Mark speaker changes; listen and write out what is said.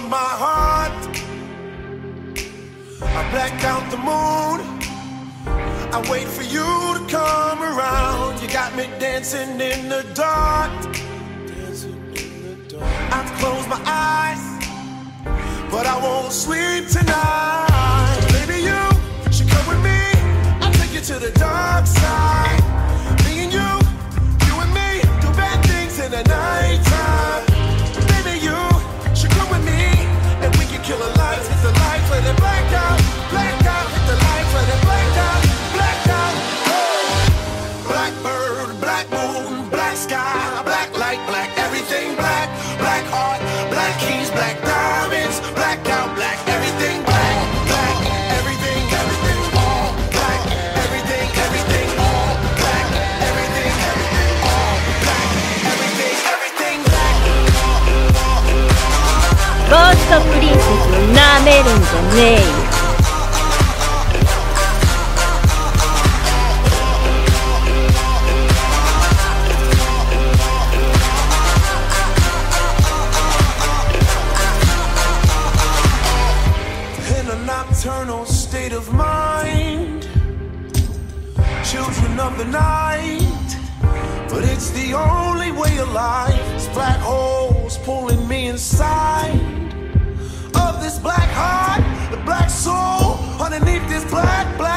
Speaker 1: my heart. I black out the moon. I wait for you to come around. You got me dancing in the dark. I've closed my eyes, but I won't sleep tonight. Baby, you should come with me. I'll take you to the dark side. Me and you and me, do bad things in the nighttime. Baby, you should come with me, and we can kill the lights, hit the lights, let it black out, hit the lights, let it black out. Blackbird, black moon, black sky, black light, black everything, black, black heart, black keys, black diamonds, black out, black everything, black, black everything, everything, all black, everything, everything, all black, everything, everything, all black, everything, everything, black.
Speaker 2: ゴーストプリンセスをなめるんじゃねえよ。
Speaker 1: Nocturnal state of mind, children of the night, but it's the only way of life. It's black holes pulling me inside of this black heart, the black soul underneath this black